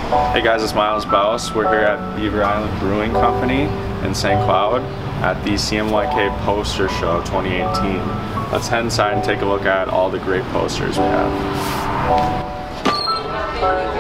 Hey guys, it's Miles Baus. We're here at Beaver Island Brewing Company in St. Cloud at the CMYK Poster Show 2018. Let's head inside and take a look at all the great posters we have.